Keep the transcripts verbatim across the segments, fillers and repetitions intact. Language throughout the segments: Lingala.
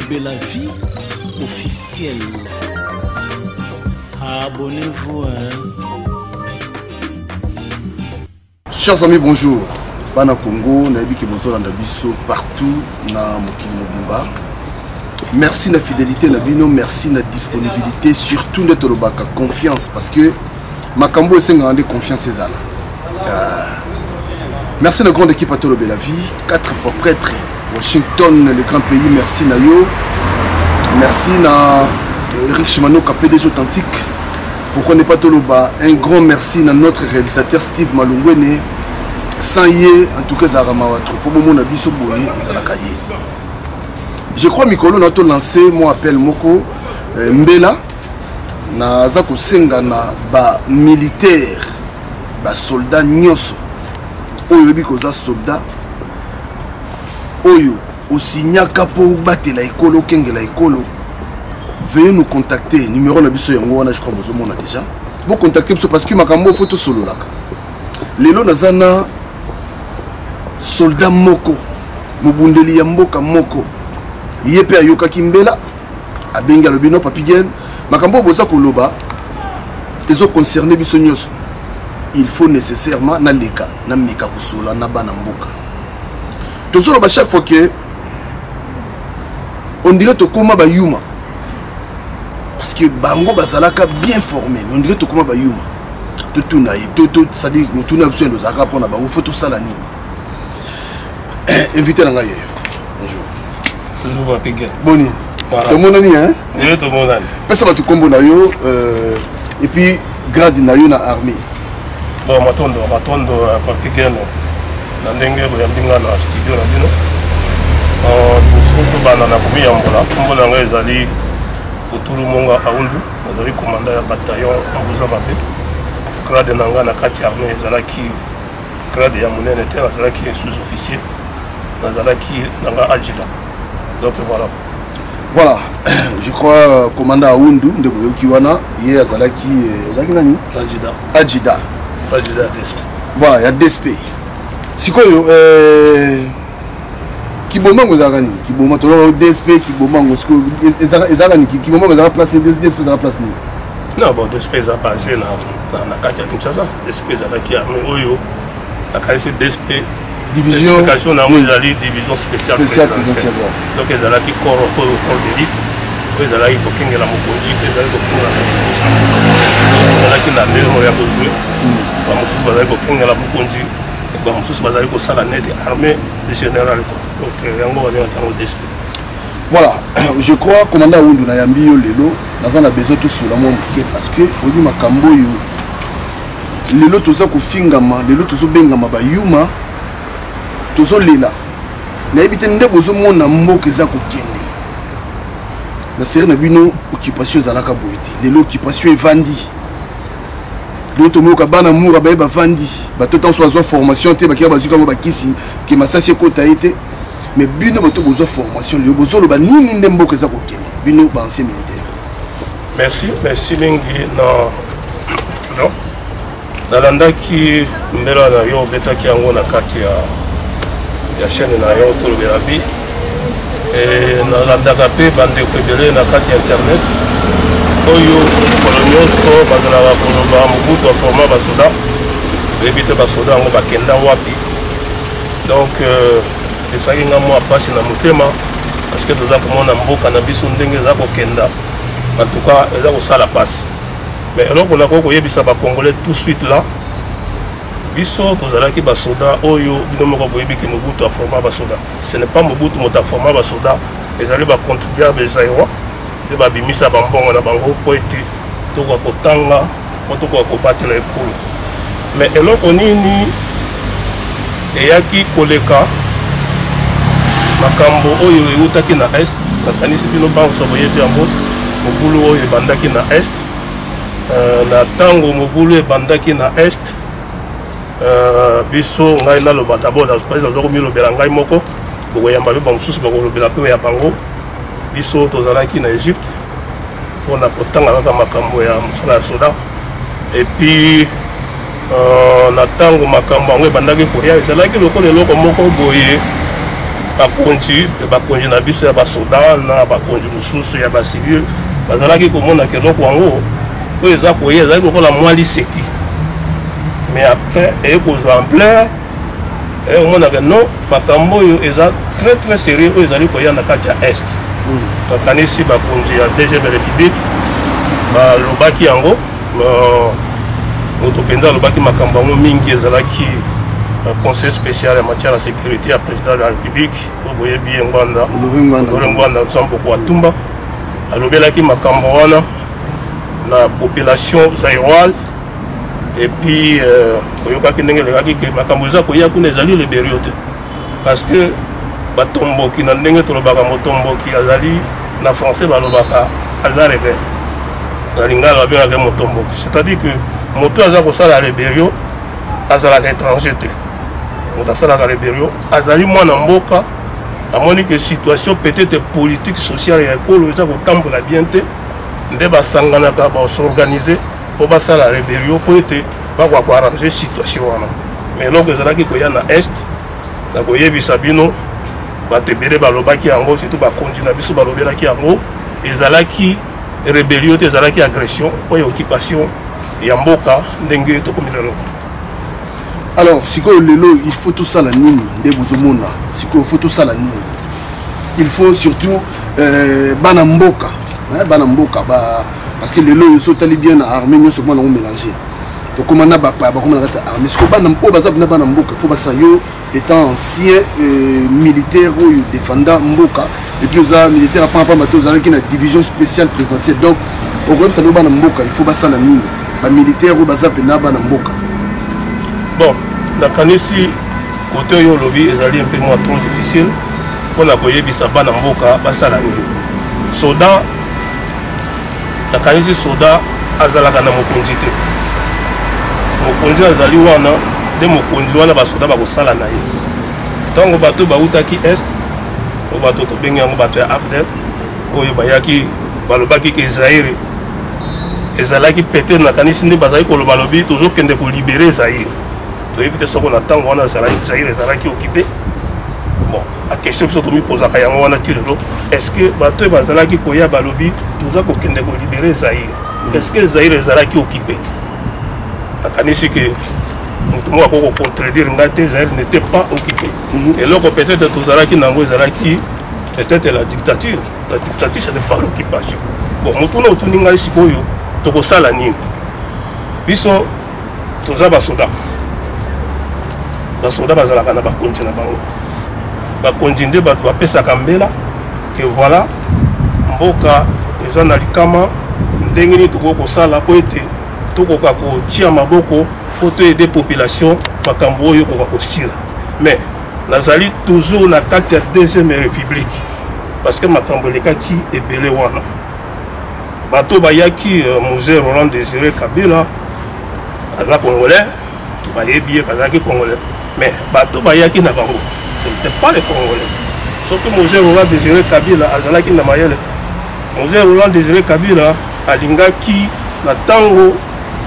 Bellavi officiel. Abonnez-vous. Hein. Chers amis, bonjour. Bana Congo, Nabi Kebozo Landabiso partout na Mokili Mobimba. Merci na fidélité Nabino, merci na disponibilité, surtout notre lobaka confiance parce que Makambo est grande confiance ezala. Euh, merci na grande équipe à Tolo Bellavi, quatre fois prêtre Washington, le grand pays, merci na yo. Merci na Eric Chimano, P D G authentique. Pourquoi ne pas Toloba? Un grand merci à notre réalisateur Steve Malungwene. Sans yé, en tout cas, ça a trop pour mon abisso boé et ça l'a caillé. Je crois que Mikolo n'a pas lancé mon appel Moko Mbela. Na zako senga na ba militaire, ba soldat nyoso. Oyo biko za soldat. Oyo osignaka po batela ekolo kengela ekolo. Veuillez nous contacter. Numéro na biso yango wana je crois que vous avez déjà. Vous contactez parce que makambo photo solo là. Lelo nazana soldat moko mobundeli ya mboka moko yepe ayoka kimbela abenga lobino papigen makambo boza koloba ezo concerner biso nyoso. Il faut nécessairement na leka na meka kusola na bana mboka. Tozolo ba chaque fois que on dirait to koma ba yuma parce que bango bazalaka bien formé mais on dirait to koma ba yuma. Tout na tout tout ça dit tout na besoin de ça pour na bango faut tout ça la nini. Invité dans l'ailleurs. Bonjour. Bonjour Papiga. Boni. Voilà. Tout le monde ani hein? Oui, tout le monde ani. Pesa ba tu combo na yo euh et puis grade na yo na armée. Bon matondo matondo Papiga no. Na ndenge ya mbinga na studio na bino. Euh surtout bana na komi yambola. Mbola nga ezali Potulu Monga Aundu, ezali commandant ya bataillon Mbuza Mabe. Grade na nga na kati armée ezalaki grade ya munene te ezalaki sous-officier. Nazalaki nanga Adjida. Donc voilà. Voilà, je crois commandant Aundu de Boyokiwana, hier azalaki azalaki nani? Adjida. Adjida. Adjida D S P. Voilà, il y a D S P. Sikoyo euh Kiboma ngozagani, Kiboma to D S P Kiboma ngosko ezagani Kiboma ngozagani place D S P ezagani place ni. Non bon D S P est basé na na kati ya Kinshasa. D S P ezalaki armée oyo na kati D S P division oui. Division spéciale présidentielle. Donc ils allaient qui corps corps d'élite, ils allaient qui coquin la mokonji, ils allaient coquin la ils allaient qui na lelo ya jouer. Ba mususu bazali coquin la mokonji, ba mususu bazali ko sala net armée générale quoi. Donc yango ba bien tango D S P. Voilà, je crois commandant Wundu na yambi yo lelo, nazana besoin tout sur la monde parce que odi makambo yo lelo toza ko fingama, lelo tozo bengama ba yuma. Tozo lela na ebite nde bozo mona mboka eza kokende na série na bino occupation ezalaka boyeti lelo occupation evandi lelo tomoyoka bana mura baye bavandi bato ntanso bazwa formation te bakira bazwi kango bakisi ke masasi ekota ye te mais bino bato bozwa formation lelo bozoloba nini nde mboka eza kokende bino baancien militaire. Merci merci mingi na non nalandaki mbela na yo obetaki yango na kati ya ya chaîne na yo Tolo Bellavi et na landaka pe bande ko ebele na kati ya internet oyo kolonyoso bazala koloba mubuto forma basoda ebite basoda ngo bakenda wapi donc esaki nga mwa pasi na motema parce que toza komona mboka na biso ndenge eza kokenda en tout cas eza kosala pasi mais eloko na koyebisa bakongolais tout de suite là biso tozalaki basoda oyo bino moko boyebi ke Mobutu a formé basoda. Ce n'est pas Mobutu mota formé basoda, ezali ba contribuable zaïrois te babimisa bambongo na bango po ete toko kotanga po toko kobatela ekolo. Mais eloko nini eyaki koleka makambo oyo eutaki na est nakanisi bino banso boyebi yango mobulu oyo ebandaki na est na tango mobulu ebandaki na est Euh, biso ngai na loba d'abord na président zoko mi lobela ngai moko boko yamba be bamususu bako lobela pe ya bango biso tozalaki na Égypte on a kotanga kaka makambo ya musala ya soda et puis euh, na tango makambo yango ebandaki koya ezalaki lokola eloko moko boye bakonzi bakonzi na biso ya basoda na bakonzi mosusu ya bacivile bazalaki komona keloko yango oyo eza koya ezalaki lokola mwa liseki mais après ekozwa ampleur eomonaka non makambo oyo eza très très sérieux oyo ezali koya na kati ya est bakanisi bakonzi ya deuxième république balobaki yango moto mpenza alobaki makambo yango mingi ezalaki conseil spécial en matière de sécurité à président de la République oboyebi ngwanda ngwanda nzambo kwa tumba alobelaki makambo wana la population zaïroise et puis oyokaki ndenge lekaki ke makambo eza koya kuna ezali leberiyo te parce que batomboki na ndenge tolobaka motomboki azali na français balobaka aza rebelle na lingala babengaka motomboki c'est-à-dire que moto aza kosala leberiyo azalaka étranger te moto asalaka rebellion azali mwana mboka amoni que situation peut-être politique sociale et école eza kotambola bien te nde basanganaka basorganize mpo basala rebellion mpo ete bakwa koarrange situation wana mais eloko ezalaki koya na est na koyebisa bino bato ebele balobaki yango surtout bakonzi na biso balobelaki yango ezalaki rebellion te ezalaki agression mpo ya occupation ya mboka ndenge tokomi lelo. Alors, si lelo, il faut tout ça la nini, ndebuzomona. Si il faut tout ça la nini. Il faut surtout euh, banamboka, hein, banamboka, bah, parce que lelo ils sont allés bien armés, nous sommes mélangés. Donc comment on a pas, comment on a armé. Ce que banamboka, bazab na banamboka, faut pas yo étant ancien euh, militaire ou défendant mboka. Et puis aux militaires après pas matos avec une division spéciale présidentielle. Donc au problème ça nous banamboka, il faut pas ça la nini. Ba militaire ou bazab na banamboka. Bon, la kanisi côté yo lobby ezali un peu moins trop difficile pour la koyebisa bana mboka basala nini. Soda la kanisi soda azalaka na mokonzi te. Mokonzi azali wana de mokonzi wana basoda bakosala na ye. Tango bato bautaki est o bato to bengi yango bato ya A F D E L oyo bayaki balobaki ke Zaire ezalaki peut-être na kanisi nde bazali koloba lobi tozokende ko libérer Zaire. Tu éviter ce qu'on attend, on a Zaïre qui est occupé. Bon, la question que je me pose, est-ce que bateau bazala qui koya balobi tout ça pour libérer Zaïre? Est-ce que Zaïre est occupé? La canisse que nous avons contredire Zaïre n'était pas occupé. Et là peut-être tout ça qui n'envoie qui peut-être la dictature. La dictature ce n'est pas l'occupation. Bon, nous tournons autour de nous sikoyo, toko sala nini. Biso tout ça basoda. Basoda bazalaka na bakonzi na bango bakonzi nde bato bapesaka mbela ke voilà mboka eza na likama ndenge nini tokoki kosala po ete tokoka kotia maboko po toyede population makambo oyo koka kosila mais nazali toujours na kati ya deuxième république parce que makambo elekaki ebele wana bato bayaki Mosée Roland Désiré Kabila aza congolais tobayebi ye kazalaki congolais. Mais bato bayaki na bango, ce n'était pas les Congolais. Sauf que Mosée Roland Désiré Kabila azalaki na mayele. Mosée Roland Désiré Kabila alingaki na tango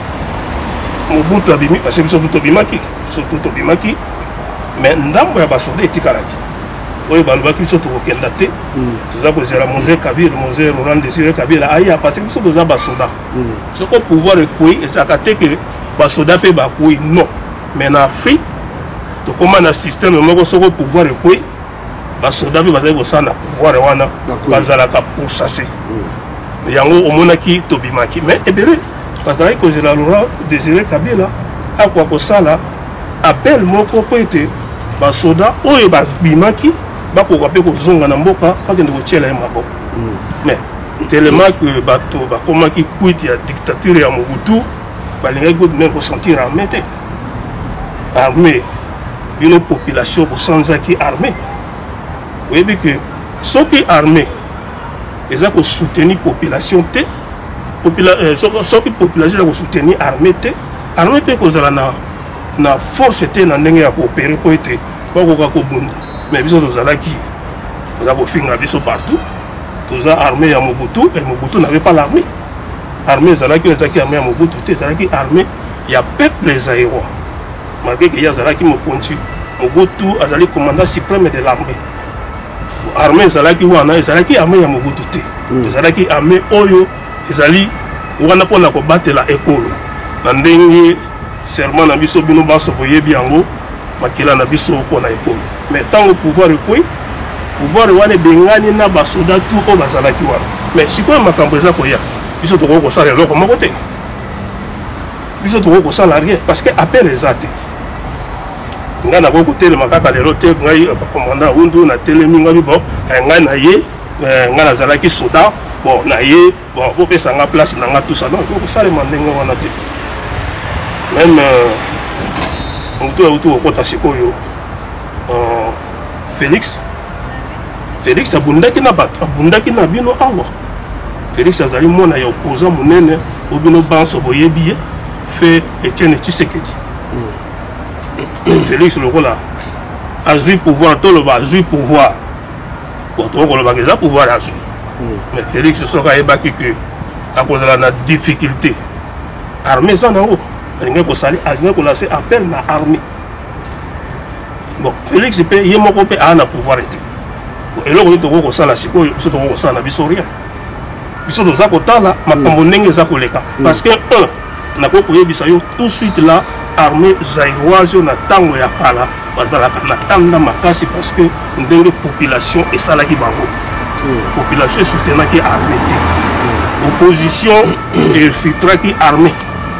Mobutu abimi parce que surtout tobimaki, surtout tobimaki. Mais ndambo ya basoda etikalaki. Oyo balobaki biso tokokenda te. Toza kozela Mosée Kabila, Mosée Roland Désiré Kabila aya parce que biso toza basoda. Ce qu'on pouvoir ekui ezaka te que basoda pe bakui non. Mais en Afrique comment un système de soko pouvoir et puis les soldats qui ont le pouvoir wana bazalaka pour chasser yango omonaki tobimaki mais ebele bazalaki kozela Laurent Désiré Kabila akwa kosala appel moko po ete basoda oyo babimaki bakoka mpe kozonga na mboka bakende kotiela ye maboko mais tellement que bato bakomaki kwiti ya dictature ya Mobutu balingaki kosentir armé te armée une population sans qui armée. Vous voyez que ceux qui armés, ils ont soutenu la population, ceux qui population ont soutenu l'armée, l'armée peut causer la force à coopérer pour être mais ils ont qui ils ont fait partout. Ils ont armé à Mobutu et Mobutu n'avait pas l'armée. L'armée, ils ont armé à Mobutu, ils ont armé, il y a peuple les aérois. Malgré qu'il y a Zalaki Mokonji, Mobutu a le commandant suprême de l'armée. armée ezalaki wana ezalaki armée ya Mobutu te ezalaki armée oyo ezali wana mpona kobatela ekolo na ndenge serment na biso bino baso boyebi yango makila na biso mpona ekolo mais ntango pouvoir ekwi pouvoir wana ebengani na basoda tu oyo bazalaki wana mais sikoyo makambo eza koya biso tokoki kosala eloko moko te biso tokoki kosala rien parce que appel eza te nga na boko telema kaka lelo te ngai commandant undu na telemi ngai bon ngai na ye nga nazalaki soda bon na ye bon bopesa nga place na nga tout ça non kosalema ndenge wana te même mutu autu okota sikoyo Félix Félix abundaki na bato abundaki na bino awa Félix azali mwana ya opposant monene o bino banso boyebi ye fait Étienne Tshisekedi Félix lokola azui pouvoir tout le bas azui pouvoir bon to ko le bageza pouvoir azui mais Félix soka yebaki que à cause de la difficulté armée ça nango alinga ko sali alinga ko lancer appel na armée bon Félix peut yemoko pe ana pouvoir été et là on to ko sala sikoyo biso to ko sala na biso rien biso to za ko tala makambo ndenge za ko leka parce que un na ko yebisa yo tout de suite là armée zaïroise na tango ya kala bazalaka na tanda makasi parce que ndenge population esalaki bango population soutenaki armée te opposition infiltraki armée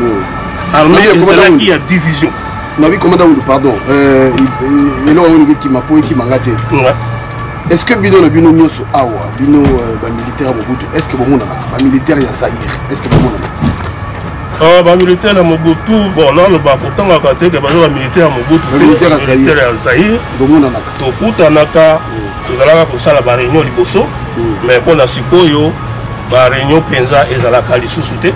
armée ezalaki ya division nabi commandant pardon euh elo on qui m'a po qui mangate est-ce que bino na bino nyoso awa bino ba militaire Mobutu est-ce que bomona ba militaire ya Zaïre est-ce que bomona ah ba militaire na Mobutu bon non le ba pourtant ka te que ba militaire Mobutu militaire ya Zaïre bomona na to kuta naka tozalaka kosala ba réunion liboso mais pour na sikoyo ba réunion penza ezalaka lisusu te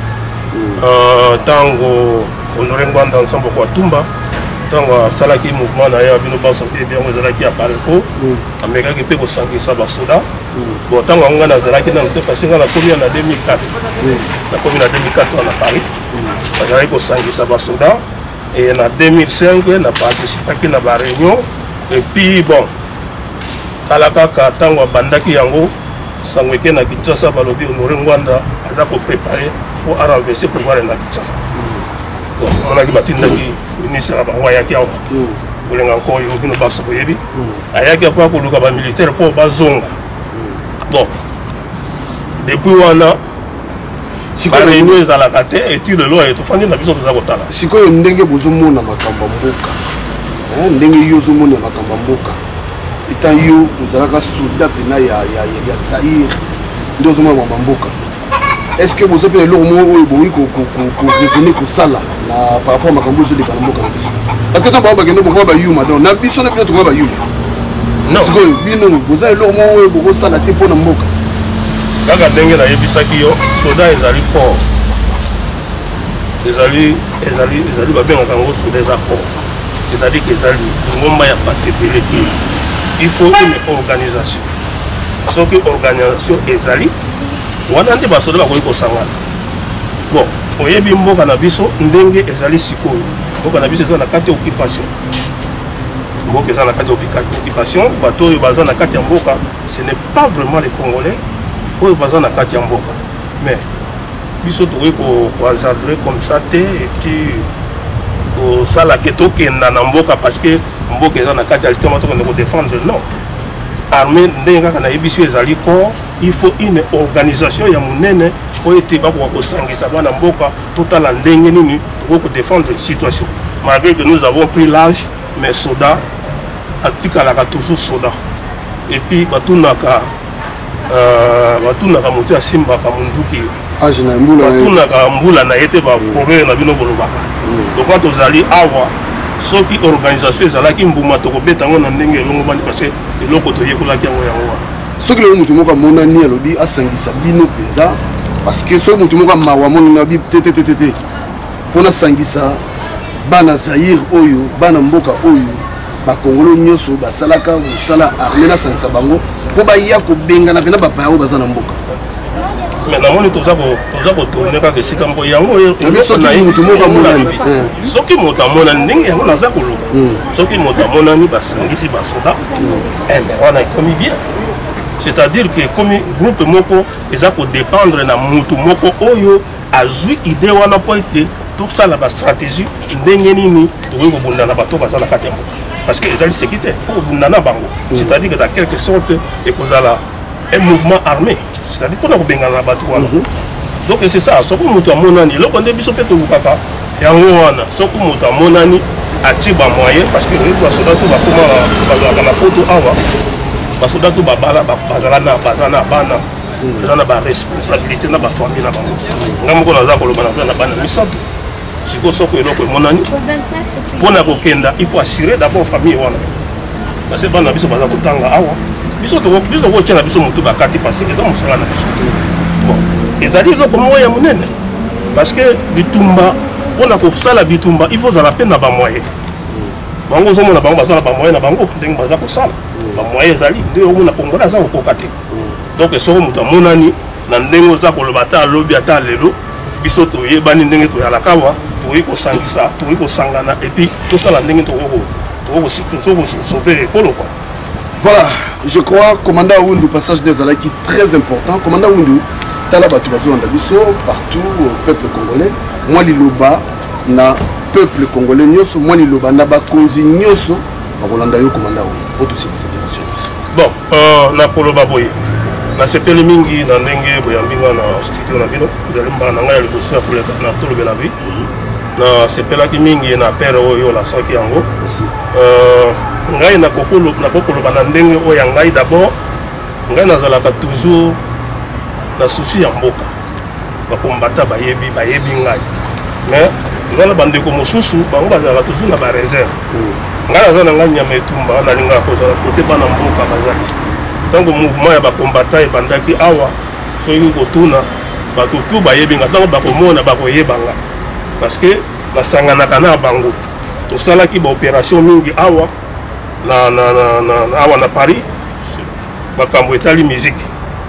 euh tango honoré Ngwanda ensemble kwa Tumba tango salaki mouvement na ya bino baso et bien ezalaki à Pareko amekaki pe ko sangisa ba soda bon tango ngana ezalaki na te parce que na komi na deux mille quatre na komi na deux mille quatre na Paris ezalaki ko sangisa ba soda et na deux mille cinq na participaki na ba réunion et puis bon kalaka ka tango bandaki yango sangweke na Kinshasa balobi honoré Ngwanda aza ko préparer pour renverser pouvoir na Kinshasa bon on a qui batindaki ministre ba wayaki awa olenga ko yo bino baso boyebi ayaki apa ko luka ba militaire pour bazonga bon depuis wana sikoyo réunion ezalaka te et tu le lo et tofandi na biso toza kotala sikoyo ndenge bozomona makambo mboka ndenge yo zomona makambo mboka etant yo ozalaka soda pena ya ya ya Zaïre ndio zomona makambo mboka est-ce que vous avez le mot où vous raisonner que ça là par rapport à ma cambo de Kalambo parce que tant que nous pouvons pas you madame na biso na biso to ba you non parce que bino vous avez le mot où vous ça la te pona mboka kaka ndenge na yebisaki yo soda ezali port ezali ezali ezali ba benga kango soda za port c'est-à-dire que ezali ngomba ya patebele il faut une organisation sauf que organisation ezali wana nde basoda bakoki kosangana bon oyebi mboka na biso ndenge ezali sikoyo mboka na biso eza na kati ya occupation mboka eza na kati ya occupation bato oyo baza na kati ya mboka ce n'est pas vraiment les Congolais oyo baza na kati ya mboka mais biso tokoki koencadrer comme ça te eti kosala ke tokenda na mboka parce que mboka eza na kati ya likama tokende kodéfendre non armée ndenge kaka nayebi biso ezali corps il faut une organisation ya monene oyo ete bakoka kosangisa bana mboka totala ndenge nini tokoki kodéfendre situation malgré que nous avons pris l'âge mais soda atikalaka toujours soda et puis batunaka batunaka moto asimbaka munduki batunaka mbula na ye te baproblème na bino bolobaka donc quand tozali awa soki organisation ezalaki mbuma tokobeta yango na ndenge elongo bani parce que eloko toyekolaki yango yango wana soki lelo mutu moko amonani alobi asangisa bino mpenza parce que soki mutu moko amawa amonani abi tetetetete fo nasangisa bana Zaïre oyo bana mboka oyo bakongolo nyonso basalaka mosala armée nasangisa bango mpo baya kobengana mpena bapaya oyo baza na mboka mais namoni toza kotourne kaka esika mpo yango soki moto amonani ndenge yango naza koloba soki moto amonani basangisi basoda mais wana ekomi bien c'est-à-dire que comme groupe moko eza ko dépendre na mutu moko oyo azui idée wana po ete tout ça la stratégie ndenge nini tokoki kobunda na bato baza na kati ya mboka parce que ezali sécurité il faut kobunda na bango c'est-à-dire que dans quelque sorte ekozala un mouvement armé c'est-à-dire mpona kobengana na bato wana donc c'est ça soki moto amonani eloko nde biso mpe tolukaka yango wana soki moto amonani atie bamoyen parce que basoda to bakoma bazalaka na poto awa basoda to babala bazala na baza na bana eza na baresponsabilité na bafamille na bango nga moko naza koloba naza na bana misato siko soko eloko emonani mpona kokenda il faut assurer d'abord famille wana parce que bana biso baza kotanga awa biso biso kotia na biso motu bakati parce que eza mosala na biso bon ezali eloko moko ya monene parce que bitumba mpona kosala bitumba il faut ozala mpe na bamoyen bango ozomona bango baza na bamoyen na bango ndenge baza kosala bamoyen ezali nde omona kongola aza kokoka te donc soko moto amonani na ndenge oza koloba ata alobi ata lelo biso toyebani ndenge toyalaka awa tokoki kosangisa tokoki kosangana epuis tosala ndenge tokosauve ekolo quoi. Voilà, je crois commandant Wundu passage des Alaki très important. Commandant Wundu tala batu bazolanda biso partout au peuple congolais. Moi liloba na peuple congolais nyoso, moi liloba na bakonzi nyoso bakolanda yo commandant Wundu pour tous ces opérations. Bon, euh na koloba boye. Na sepeli mingi na ndenge boyambinga na studio na bino, zalimba na ngai liboso ya koleka na tolobe la vie. Na sepelaki mingi na père oyo la saki yango. Merci. Euh ngai na kokolo na kokolo bana ndenge oya ngai d'abord ngai nazalaka toujours na souci ya mboka bakombata bayebi bayebi ngai mais ngala bandeko mosusu bango bazalaka toujours na ba réserve ngai naza na ngai nyama etumba nalingaka kozala kote bana mboka bazali ntango mouvement ya bakombata ebandaki awa soki kotuna bato tu bayebi ngai ntango bakomona bakoyeba ngai parce que basanganaka na bango tosalaki baopération mingi awa na na na na awa na Paris bakambo etali musique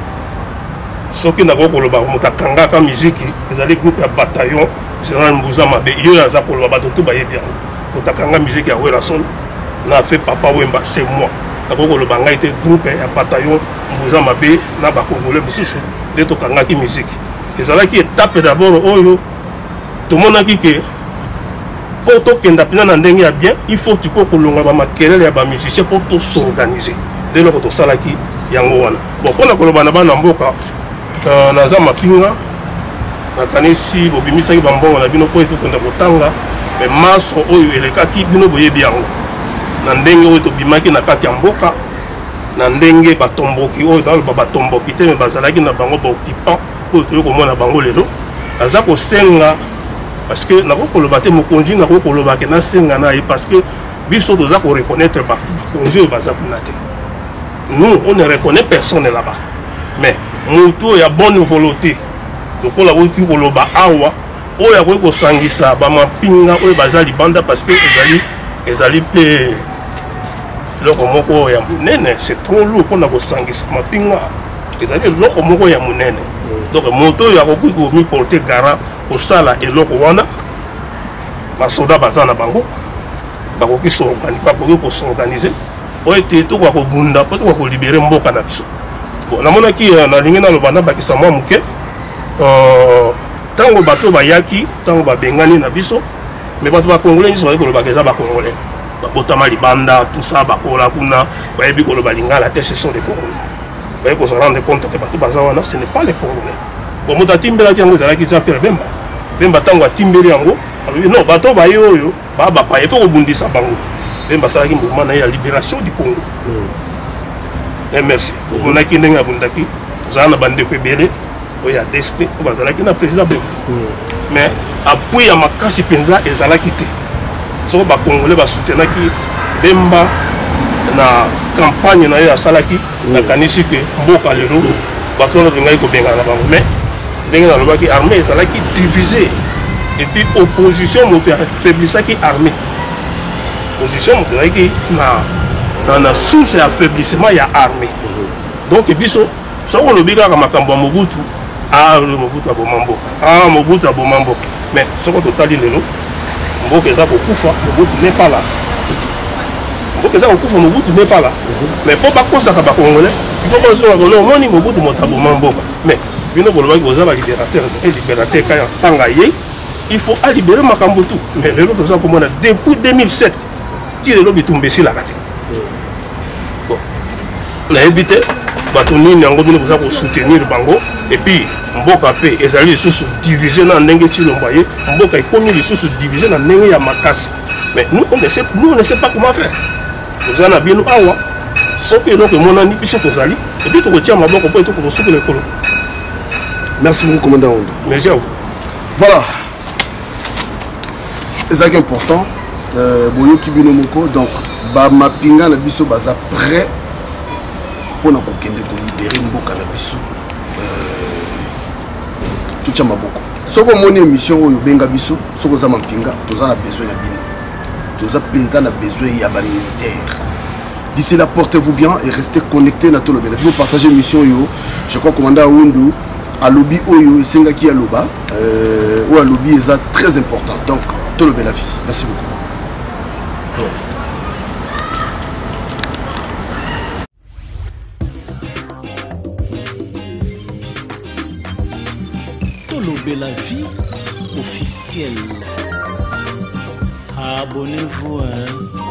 soki na kokoloba moto akangaka musique ezali groupe ya bataillon général Mbuza Mabe yo aza koloba bato tu bayebi yango moto akanga musique ya Werason na fait Papa Wemba c'est moi na kokoloba ngai te groupe ya bataillon Mbuza Mabe na bakongolais mosusu nde tokangaki musique ezalaki étape d'abord oyo tomonaki ke pour tokenda pina na ndenge ya bien il faut tiko kolonga ba makelele ya ba musicien pour tout s'organiser dès lors que tosalaki yango wana bon pona koloba na bana mboka naza mapinga nakanisi bobimisaki bambongo na bino po etokenda kotanga mais maso oyo elekaki bino boyebi yango na ndenge oyo tobimaki na kati ya mboka na ndenge batomboki oyo baloba batomboki te me bazalaki na bango baoccupant oyo toyo komona bango lelo aza kosenga parce que na kokoloba te mokonzi na kokoloba ke nasenga na ye parce que biso toza ko reconnaître bakonzi oyo baza kuna te nous on ne reconnaît personne là-bas mais moto ya bonne volonté lokola oyo koloba awa oyo akoki kosangisa bamapinga oyo baza libanda parce que ezali ezali mpe eloko moko ya monene c'est trop lourd mpona kosangisa mapinga ezali eloko moko ya monene donc moto oyo akoki komiporte gara kosala eloko wana basoda baza na bango bakoki kosorganize po ete tokoka kobunda po tokoka kolibere mboka na biso bon namonaki nalingi naloba nabakisa mwa moke ntango bato bayaki ntango babengani na biso mais bato bakongolais nyonso bayebi kolobaka eza bakongolais babotama libanda tout ça bakola kuna bayebi koloba lingala te ce sont des congolais bayebi kosa rendre compte ke bato baza wana ce n'est pas les congolais bon moto atimbelaki yango ezalaki jean pierre bemba bemba ntango atimbeli yango alobi non bato baye oyo baa bapaya ifo kobundisa bango bemba asalaki mouvement na ye ya libération du congo et merci omonaki ndenge abundaki tozala na bandeko ebele oyo ya D S P oyo bazalaki na président bemba mais appui ya makasi mpenza ezalaki te soko bakongolais basoutenaki bemba na campagne na ye asalaki nakanisi ke mboka lelo bato wana tolingaki kobengana na bango mais ndenge nalobaki armée ezalaki divisé et puis opposition moto affaiblisaki armée opposition moto ezalaki na na source ya affaiblissement ya armée donc biso soko olobi kaka makambo ya mobutu ah mobutu aboma mboka ah mobutu aboma mboka mais soko totali lelo mboka eza kokufa mobutu n'est pas là mboka eza kokufa Mobutu n'est pas là mais po bakosaka bakongolais il faut bazonga kolo omoni Mobutu motaboma mboka mais bino bolobaki boza balibérateur libérateur kaya tanga ye il faut libérer makambo tout mais lelo toza komona depuis deux mille sept ti lelo bitumba esilaka te bon nayebi te bato nini yango bino boza kosoutenir bango et puis mboka pe ezali lisusu divisé na ndenge Tshilombo ye mboka ekomi lisusu divisé na ndenge ya makasi mais nous on ne sait nous on ne sait pas comment faire toza na bino awa soki eloko emonani biso tozali et puis tokotia maboko po etokosukela ekolo. Merci beaucoup, commandant Ondo. Merci à vous. Voilà. C'est important. Euh, Boyo Kibino Moko, donc, bah, ma pinga na biso baza prêt pour nous libérer Mboka na biso. Tout ça m'a beaucoup. Si vous avez une mission où vous benga biso, si vous avez un pinga, vous avez besoin de bino. Vous avez besoin de militaire. D'ici là, portez-vous bien et restez connectés à tout le bénéfice. Vous partagez une mission, yo. Je crois que commandant Ondo. À lobby oyo et sengaki à loba euh ou à lobby est très important donc tout le bien la vie. Merci beaucoup. Merci. Tolobe la vie officielle. Abonnez-vous hein.